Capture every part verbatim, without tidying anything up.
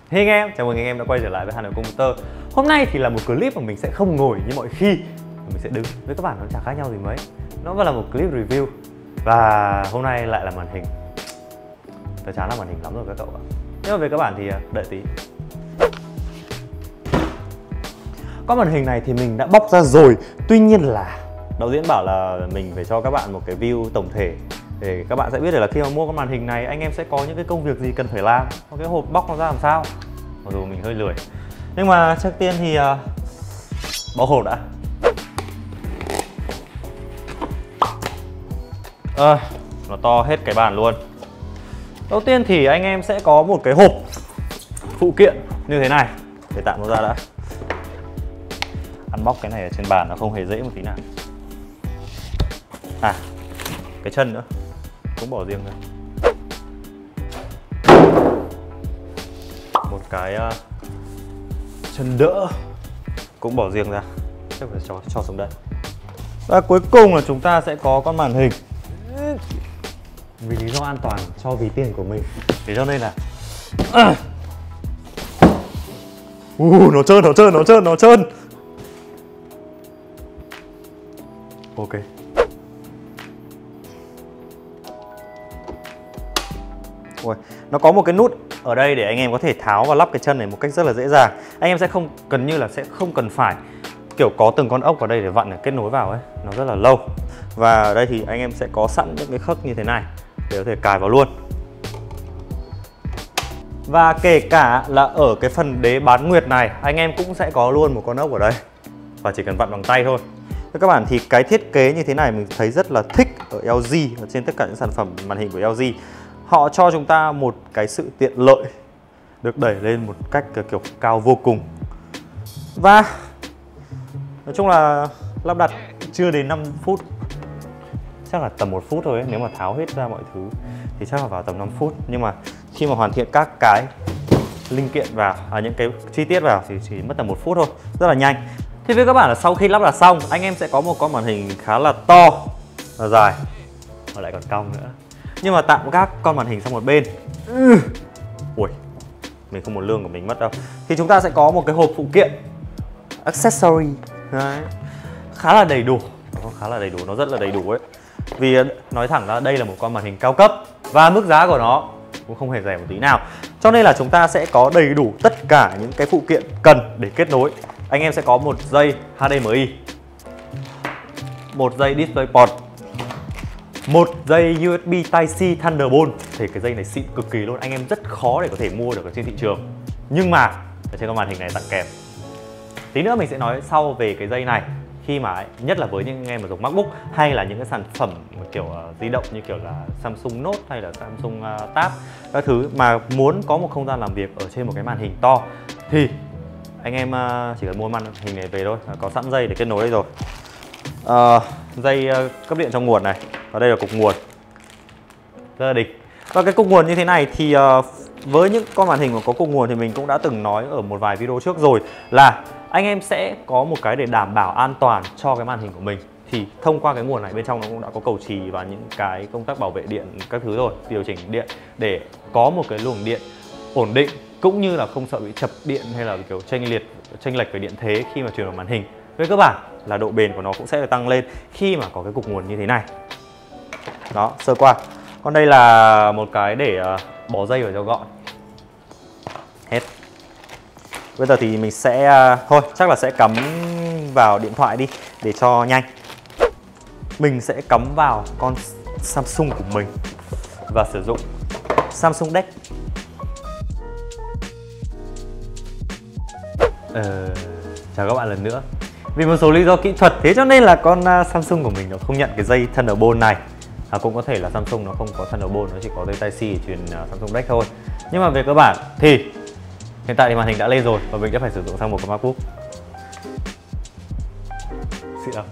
Hey anh em, chào mừng anh em đã quay trở lại với Hà Nội Computer. Hôm nay thì là một clip mà mình sẽ không ngồi như mọi khi, mình sẽ đứng với các bạn, nó chẳng khác nhau gì mấy. Nó vẫn là một clip review. Và hôm nay lại là màn hình. Tôi chán là màn hình lắm rồi các cậu ạ. Nhưng mà về các bạn thì đợi tí. Con màn hình này thì mình đã bóc ra rồi. Tuy nhiên là đạo diễn bảo là mình phải cho các bạn một cái view tổng thể để các bạn sẽ biết được là khi mà mua con màn hình này anh em sẽ có những cái công việc gì cần phải làm, có cái hộp bóc nó ra làm sao. Mặc dù mình hơi lười, nhưng mà trước tiên thì uh, bỏ hộp đã. À, nó to hết cái bàn luôn. Đầu tiên thì anh em sẽ có một cái hộp phụ kiện như thế này, để tạm nó ra đã. Ăn bóc cái này ở trên bàn nó không hề dễ một tí nào. À, cái chân nữa cũng bỏ riêng ra. Một cái uh, chân đỡ cũng bỏ riêng ra. Chắc phải cho, cho xuống đây. Và cuối cùng là chúng ta sẽ có con màn hình. Vì lý do an toàn cho ví tiền của mình, thế cho nên là uh, uh, nó trơn, nó trơn, nó trơn, nó trơn. Ok. Ui, nó có một cái nút ở đây để anh em có thể tháo và lắp cái chân này một cách rất là dễ dàng. Anh em sẽ không gần như là sẽ không cần phải kiểu có từng con ốc vào đây để vặn để kết nối vào ấy, nó rất là lâu. Và ở đây thì anh em sẽ có sẵn những cái khớp như thế này để có thể cài vào luôn. Và kể cả là ở cái phần đế bán nguyệt này anh em cũng sẽ có luôn một con ốc ở đây và chỉ cần vặn bằng tay thôi. Các bạn thì cái thiết kế như thế này mình thấy rất là thích ở lờ giê, ở trên tất cả những sản phẩm màn hình của lờ giê. Họ cho chúng ta một cái sự tiện lợi được đẩy lên một cách kiểu cao vô cùng. Và nói chung là lắp đặt chưa đến năm phút, chắc là tầm một phút thôi ấy. Nếu mà tháo hết ra mọi thứ thì chắc là vào tầm năm phút. Nhưng mà khi mà hoàn thiện các cái linh kiện vào, à, những cái chi tiết vào thì chỉ mất tầm một phút thôi, rất là nhanh. Thì với các bạn là sau khi lắp đặt xong, anh em sẽ có một con màn hình khá là to và dài và lại còn cong nữa. Nhưng mà tạm các con màn hình sang một bên. Ui, mình không muốn lương của mình mất đâu. Thì chúng ta sẽ có một cái hộp phụ kiện accessory. Đấy, khá là đầy đủ. Nó khá là đầy đủ, nó rất là đầy đủ ấy. Vì nói thẳng ra đây là một con màn hình cao cấp và mức giá của nó cũng không hề rẻ một tí nào. Cho nên là chúng ta sẽ có đầy đủ tất cả những cái phụ kiện cần để kết nối. Anh em sẽ có một dây hát đê em i, một dây DisplayPort, một dây u ét bê Type-C Thunderbolt. Thì cái dây này xịn cực kỳ luôn, anh em rất khó để có thể mua được ở trên thị trường. Nhưng mà ở trên con màn hình này tặng kèm. Tí nữa mình sẽ nói sau về cái dây này, khi mà nhất là với những anh em mà dùng MacBook hay là những cái sản phẩm kiểu uh, di động như kiểu là Samsung Note hay là Samsung uh, Tab các thứ mà muốn có một không gian làm việc ở trên một cái màn hình to thì anh em uh, chỉ cần mua màn hình này về thôi, có sẵn dây để kết nối đây rồi. Uh, dây uh, cấp điện trong nguồn này, và đây là cục nguồn rất là đỉnh. Và cái cục nguồn như thế này thì uh, với những con màn hình mà có cục nguồn thì mình cũng đã từng nói ở một vài video trước rồi, là anh em sẽ có một cái để đảm bảo an toàn cho cái màn hình của mình. Thì thông qua cái nguồn này bên trong nó cũng đã có cầu trì và những cái công tắc bảo vệ điện các thứ rồi, điều chỉnh điện để có một cái luồng điện ổn định, cũng như là không sợ bị chập điện hay là kiểu chênh liệt chênh lệch về điện thế khi mà chuyển vào màn hình. Về cơ bản là độ bền của nó cũng sẽ được tăng lên khi mà có cái cục nguồn như thế này. Đó, sơ qua. Còn đây là một cái để uh, bỏ dây vào cho gọn. Hết. Bây giờ thì mình sẽ uh, thôi chắc là sẽ cắm vào điện thoại đi để cho nhanh. Mình sẽ cắm vào con Samsung của mình và sử dụng Samsung Deck. Ờ, chào các bạn lần nữa. Vì một số lý do kỹ thuật, thế cho nên là con uh, Samsung của mình nó không nhận cái dây Thunderbolt này. À, cũng có thể là Samsung nó không có Thunderbolt, nó chỉ có dây Type-C để truyền uh, Samsung Deck thôi. Nhưng mà về cơ bản thì hiện tại thì màn hình đã lên rồi và mình đã phải sử dụng sang một cái MacBook. Xịn lắm.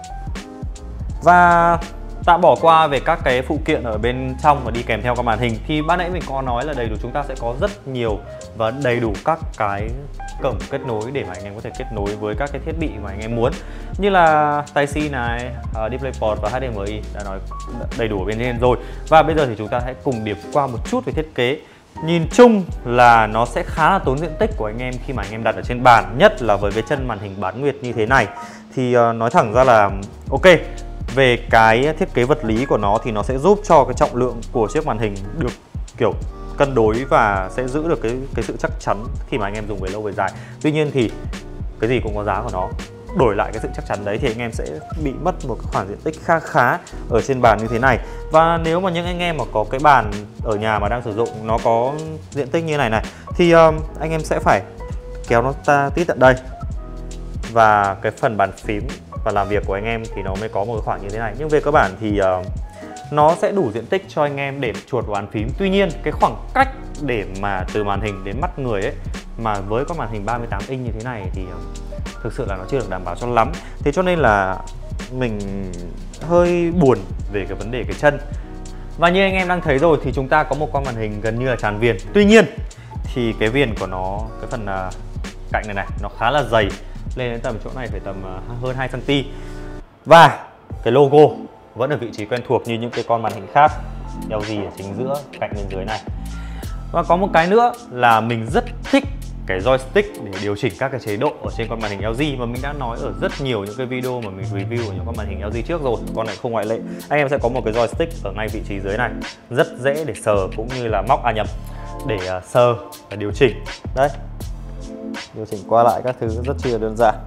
Và tạm bỏ qua về các cái phụ kiện ở bên trong và đi kèm theo con màn hình, thì ban nãy mình có nói là đầy đủ, chúng ta sẽ có rất nhiều và đầy đủ các cái cổng kết nối để mà anh em có thể kết nối với các cái thiết bị mà anh em muốn, như là Type-C này, uh, DisplayPort và hát đê em i đã nói đầy đủ ở bên trên rồi. Và bây giờ thì chúng ta hãy cùng điểm qua một chút về thiết kế. Nhìn chung là nó sẽ khá là tốn diện tích của anh em khi mà anh em đặt ở trên bàn, nhất là với cái chân màn hình bán nguyệt như thế này. Thì uh, nói thẳng ra là ok, về cái thiết kế vật lý của nó thì nó sẽ giúp cho cái trọng lượng của chiếc màn hình được kiểu cân đối và sẽ giữ được cái cái sự chắc chắn khi mà anh em dùng về lâu về dài. Tuy nhiên thì cái gì cũng có giá của nó. Đổi lại cái sự chắc chắn đấy thì anh em sẽ bị mất một khoản diện tích khá khá ở trên bàn như thế này. Và nếu mà những anh em mà có cái bàn ở nhà mà đang sử dụng nó có diện tích như này này thì um, anh em sẽ phải kéo nó ta tít tận đây. Và cái phần bàn phím và làm việc của anh em thì nó mới có một cái khoảng như thế này. Nhưng về cơ bản thì uh, nó sẽ đủ diện tích cho anh em để chuột vào bàn phím. Tuy nhiên cái khoảng cách để mà từ màn hình đến mắt người ấy mà với con màn hình ba mươi tám inch như thế này thì uh, thực sự là nó chưa được đảm bảo cho lắm. Thế cho nên là mình hơi buồn về cái vấn đề cái chân. Và như anh em đang thấy rồi thì chúng ta có một con màn hình gần như là tràn viền. Tuy nhiên thì cái viền của nó, cái phần uh, cạnh này này nó khá là dày, lên đến tầm chỗ này phải tầm uh, hơn hai xăng-ti-mét. Và cái logo vẫn ở vị trí quen thuộc như những cái con màn hình khác, lờ giê ở chính giữa, cạnh bên dưới này. Và có một cái nữa là mình rất thích cái joystick để điều chỉnh các cái chế độ ở trên con màn hình lờ giê mà mình đã nói ở rất nhiều những cái video mà mình review ở những con màn hình lờ giê trước rồi, con này không ngoại lệ. Anh em sẽ có một cái joystick ở ngay vị trí dưới này, rất dễ để sờ cũng như là móc à nhầm để uh, sờ và điều chỉnh. Đấy, điều chỉnh qua lại các thứ rất chi là đơn giản.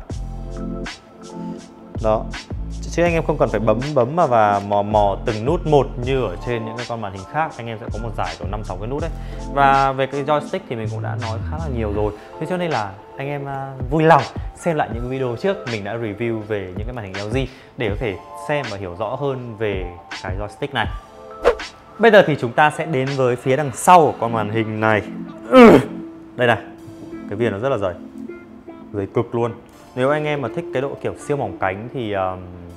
Đó, chứ anh em không cần phải bấm bấm mà và mò mò từng nút một như ở trên những cái con màn hình khác. Anh em sẽ có một dải của năm sáu cái nút đấy. Và về cái joystick thì mình cũng đã nói khá là nhiều rồi. Thế cho nên là anh em uh, vui lòng xem lại những video trước mình đã review về những cái màn hình lờ giê để có thể xem và hiểu rõ hơn về cái joystick này. Bây giờ thì chúng ta sẽ đến với phía đằng sau của con màn hình này. Đây này, cái viền nó rất là dày, dày cực luôn. Nếu anh em mà thích cái độ kiểu siêu mỏng cánh thì um,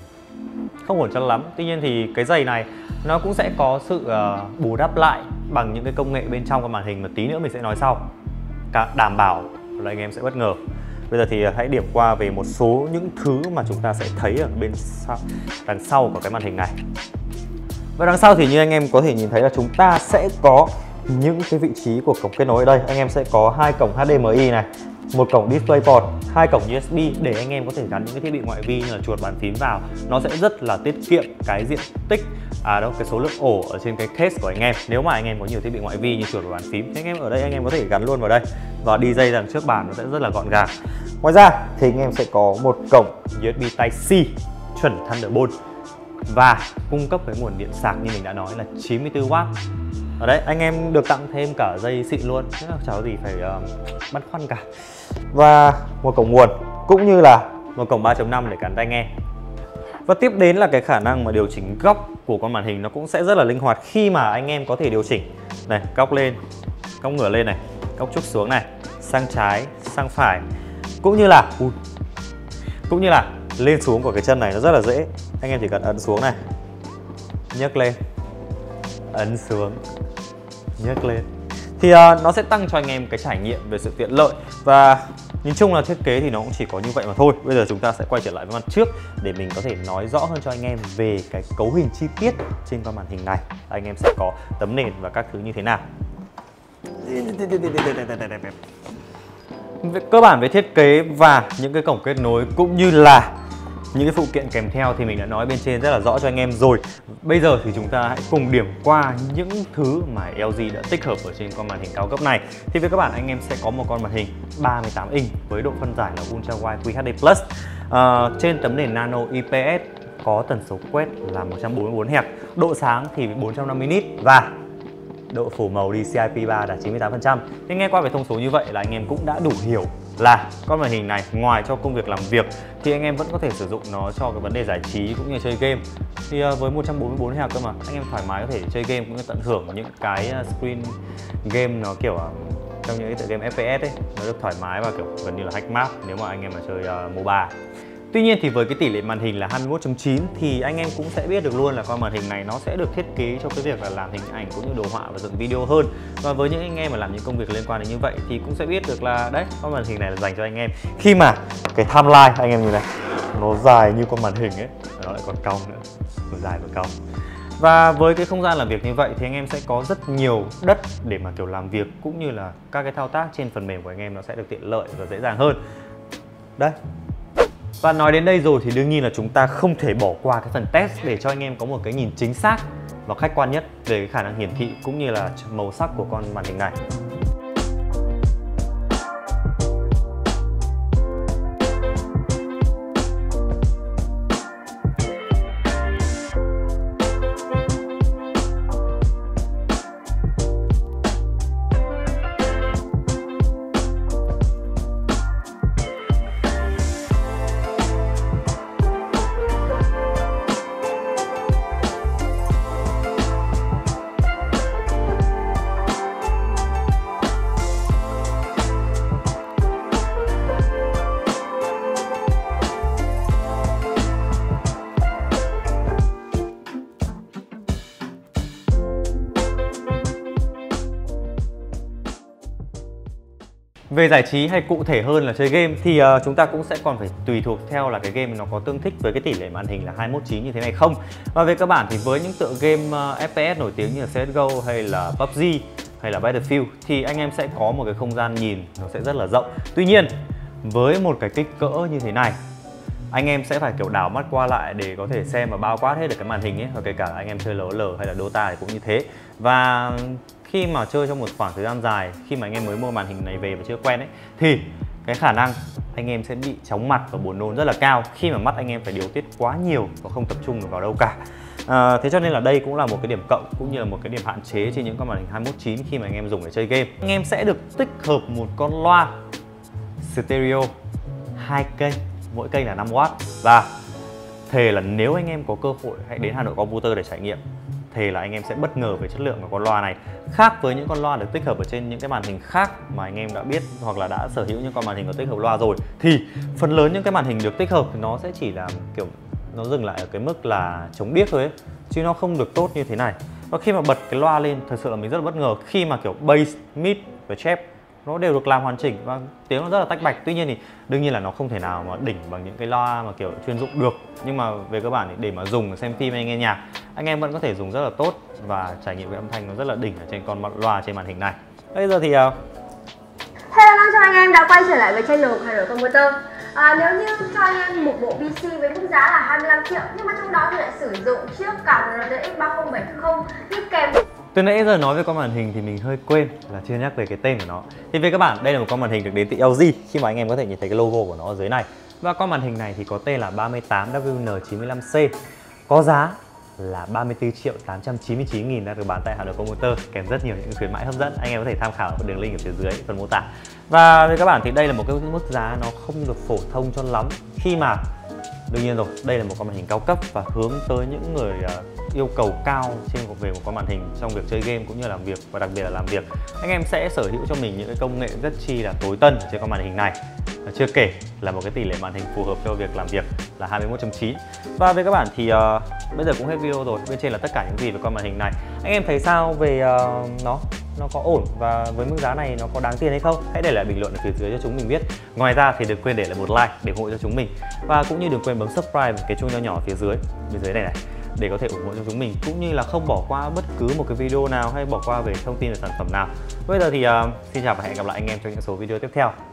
không ổn cho lắm. Tuy nhiên thì cái giày này nó cũng sẽ có sự uh, bù đắp lại bằng những cái công nghệ bên trong con màn hình mà tí nữa mình sẽ nói sau. Cả đảm bảo là anh em sẽ bất ngờ. Bây giờ thì hãy điểm qua về một số những thứ mà chúng ta sẽ thấy ở bên sau, đằng sau của cái màn hình này. Và đằng sau thì như anh em có thể nhìn thấy là chúng ta sẽ có những cái vị trí của cổng kết nối ở đây. Anh em sẽ có hai cổng hát đê em i này, một cổng DisplayPort, hai cổng u ét bê để anh em có thể gắn những cái thiết bị ngoại vi như là chuột, bàn phím vào. Nó sẽ rất là tiết kiệm cái diện tích à đâu cái số lượng ổ ở trên cái case của anh em. Nếu mà anh em có nhiều thiết bị ngoại vi như chuột và bàn phím thì anh em ở đây anh em có thể gắn luôn vào đây và đi dây đằng trước bàn nó sẽ rất là gọn gàng. Ngoài ra thì anh em sẽ có một cổng u ét bê Type-C chuẩn Thunderbolt và cung cấp với nguồn điện sạc như mình đã nói là chín mươi tư oát. Ở đây anh em được tặng thêm cả dây xịn luôn, chứ chẳng có gì phải uh, băn khoăn cả. Và một cổng nguồn cũng như là một cổng ba chấm năm để gắn tai nghe. Và tiếp đến là cái khả năng mà điều chỉnh góc của con màn hình nó cũng sẽ rất là linh hoạt khi mà anh em có thể điều chỉnh này, góc lên, góc ngửa lên này, góc trúc xuống này, sang trái, sang phải, cũng như là uh, cũng như là lên xuống của cái chân này nó rất là dễ. Anh em chỉ cần ấn xuống này, nhấc lên, ấn xuống, nhấc lên thì uh, nó sẽ tăng cho anh em cái trải nghiệm về sự tiện lợi. Và nhìn chung là thiết kế thì nó cũng chỉ có như vậy mà thôi. Bây giờ chúng ta sẽ quay trở lại với mặt trước để mình có thể nói rõ hơn cho anh em về cái cấu hình chi tiết trên con màn hình này. Anh em sẽ có tấm nền và các thứ như thế nào. Về cơ bản về thiết kế và những cái cổng kết nối cũng như là những cái phụ kiện kèm theo thì mình đã nói bên trên rất là rõ cho anh em rồi. Bây giờ thì chúng ta hãy cùng điểm qua những thứ mà lờ giê đã tích hợp ở trên con màn hình cao cấp này. Thì với các bạn, anh em sẽ có một con màn hình ba mươi tám inch với độ phân giải là Ultra Wide quy hát đê plus, à, trên tấm nền Nano i pê ét, có tần số quét là một trăm bốn mươi bốn héc, độ sáng thì bốn trăm năm mươi nit và độ phủ màu đê xi i pê ba đạt chín mươi tám phần trăm. Thế nghe qua về thông số như vậy là anh em cũng đã đủ hiểu là con màn hình này ngoài cho công việc làm việc thì anh em vẫn có thể sử dụng nó cho cái vấn đề giải trí cũng như chơi game. Thì uh, với một trăm bốn mươi bốn héc cơ mà anh em thoải mái có thể chơi game cũng như tận hưởng những cái uh, screen game nó kiểu uh, trong những cái tựa game ép pê ét ấy, nó được thoải mái và kiểu gần như là hack map nếu mà anh em mà chơi uh, MOBA. Tuy nhiên thì với cái tỷ lệ màn hình là hai mươi mốt chấm chín thì anh em cũng sẽ biết được luôn là con màn hình này nó sẽ được thiết kế cho cái việc là làm hình ảnh cũng như đồ họa và dựng video hơn. Và với những anh em mà làm những công việc liên quan đến như vậy thì cũng sẽ biết được là đấy, con màn hình này là dành cho anh em. Khi mà cái timeline anh em nhìn này, nó dài như con màn hình ấy, nó lại còn cong nữa, nó dài và cong. Và với cái không gian làm việc như vậy thì anh em sẽ có rất nhiều đất để mà kiểu làm việc, cũng như là các cái thao tác trên phần mềm của anh em nó sẽ được tiện lợi và dễ dàng hơn. Đây. Và nói đến đây rồi thì đương nhiên là chúng ta không thể bỏ qua cái phần test để cho anh em có một cái nhìn chính xác và khách quan nhất về cái khả năng hiển thị cũng như là màu sắc của con màn hình này. Về giải trí hay cụ thể hơn là chơi game thì uh, chúng ta cũng sẽ còn phải tùy thuộc theo là cái game nó có tương thích với cái tỷ lệ màn hình là hai mốt chín như thế này không. Và về cơ bản thì với những tựa game uh, ép pê ét nổi tiếng như là xê ét giê ô hay là pê u bê giê hay là Battlefield thì anh em sẽ có một cái không gian nhìn nó sẽ rất là rộng. Tuy nhiên với một cái kích cỡ như thế này, anh em sẽ phải kiểu đảo mắt qua lại để có thể xem và bao quát hết được cái màn hình ấy. Và kể cả anh em chơi lờ o lờ hay là Dota thì cũng như thế. Và khi mà chơi trong một khoảng thời gian dài, khi mà anh em mới mua màn hình này về và chưa quen ấy, thì cái khả năng anh em sẽ bị chóng mặt và buồn nôn rất là cao khi mà mắt anh em phải điều tiết quá nhiều và không tập trung được vào đâu cả. À, thế cho nên là đây cũng là một cái điểm cộng cũng như là một cái điểm hạn chế trên những con màn hình hai mốt chín khi mà anh em dùng để chơi game. Anh em sẽ được tích hợp một con loa stereo hai kênh, mỗi kênh là năm oát, và thề là nếu anh em có cơ hội hãy đến Hà Nội Computer để trải nghiệm, thề là anh em sẽ bất ngờ về chất lượng của con loa này, khác với những con loa được tích hợp ở trên những cái màn hình khác mà anh em đã biết hoặc là đã sở hữu những con màn hình có tích hợp loa rồi. Thì phần lớn những cái màn hình được tích hợp thì nó sẽ chỉ là kiểu nó dừng lại ở cái mức là chống điếc thôi ấy, chứ nó không được tốt như thế này. Và khi mà bật cái loa lên, thật sự là mình rất là bất ngờ khi mà kiểu bass, mid và chép nó đều được làm hoàn chỉnh và tiếng nó rất là tách bạch. Tuy nhiên thì đương nhiên là nó không thể nào mà đỉnh bằng những cái loa mà kiểu chuyên dụng được, nhưng mà về cơ bản thì để mà dùng xem phim hay nghe nhạc, anh em vẫn có thể dùng rất là tốt và trải nghiệm cái âm thanh nó rất là đỉnh ở trên con loa trên màn hình này. Bây giờ thì uh... hello cho anh em đã quay trở lại với channel của Hà Nội Computer. À, nếu như cho anh em một bộ pê xê với mức giá là hai mươi lăm triệu nhưng mà trong đó thì lại sử dụng chiếc card rờ tê ích ba không bảy không đi kèm. Từ nãy giờ nói về con màn hình thì mình hơi quên là chưa nhắc về cái tên của nó. Thì về các bạn, đây là một con màn hình được đến từ lờ giê, khi mà anh em có thể nhìn thấy cái logo của nó ở dưới này. Và con màn hình này thì có tên là ba mươi tám W N chín mươi lăm C, có giá là ba mươi tư triệu tám trăm chín mươi chín nghìn, đang được bán tại Hà Nội Computer, kèm rất nhiều những khuyến mãi hấp dẫn. Anh em có thể tham khảo ở đường link ở phía dưới phần mô tả. Và với các bạn thì đây là một cái mức giá nó không được phổ thông cho lắm, khi mà đương nhiên rồi, đây là một con màn hình cao cấp và hướng tới những người uh, yêu cầu cao trên một về một con màn hình trong việc chơi game cũng như làm việc, và đặc biệt là làm việc. Anh em sẽ sở hữu cho mình những cái công nghệ rất chi là tối tân trên con màn hình này. Và chưa kể là một cái tỷ lệ màn hình phù hợp cho việc làm việc là hai mươi mốt chấm chín. Và với các bạn thì uh, bây giờ cũng hết video rồi. Bên trên là tất cả những gì về con màn hình này. Anh em thấy sao về uh, nó? Nó có ổn và với mức giá này nó có đáng tiền hay không? Hãy để lại bình luận ở phía dưới cho chúng mình biết. Ngoài ra thì đừng quên để lại một like để ủng hộ cho chúng mình, và cũng như đừng quên bấm subscribe cái chuông nho nhỏ phía dưới bên dưới này này để có thể ủng hộ cho chúng mình, cũng như là không bỏ qua bất cứ một cái video nào hay bỏ qua về thông tin về sản phẩm nào. Bây giờ thì uh, xin chào và hẹn gặp lại anh em trong những số video tiếp theo.